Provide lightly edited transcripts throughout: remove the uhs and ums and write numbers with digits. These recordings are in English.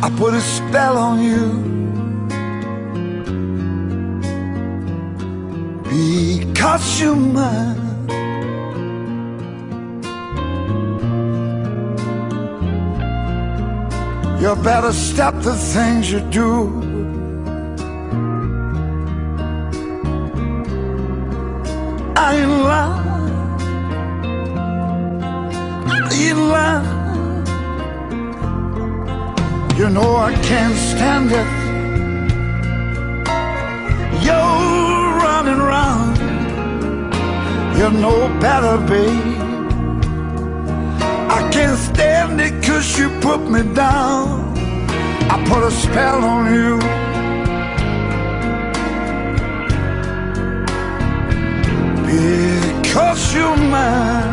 I put a spell on you because you're mine. You better stop the things you do. I ain't lying, I ain't lying. You know I can't stand it. You're running round. You know better, babe. I can't stand it 'cause you put me down. I put a spell on you because you're mine.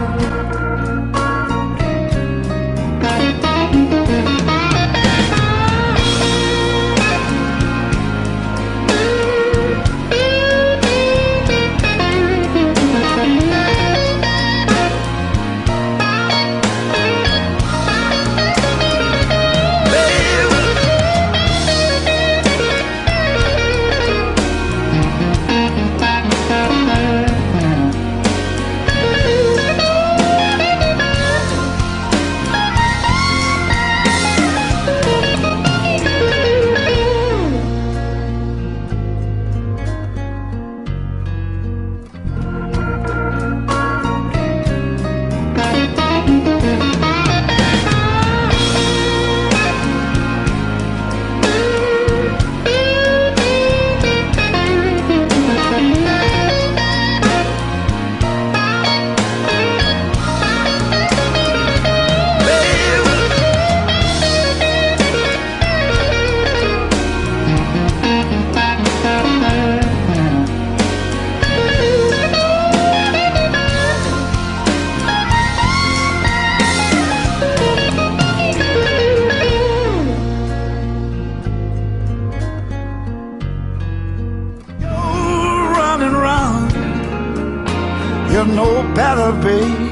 You know better, babe.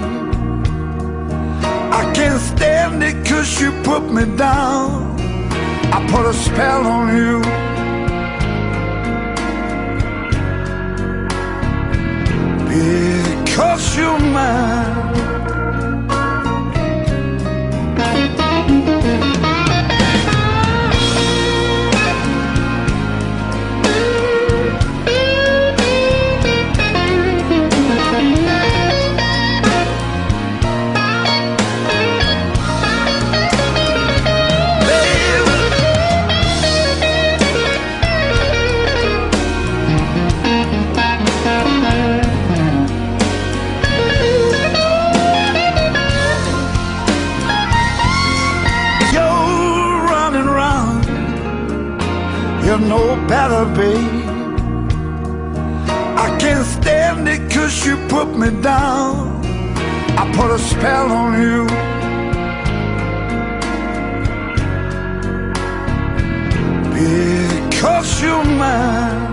I can't stand it 'cause you put me down. I put a spell on you because you're mine. You know better, babe. I can't stand it 'cause you put me down. I put a spell on you because you're mine.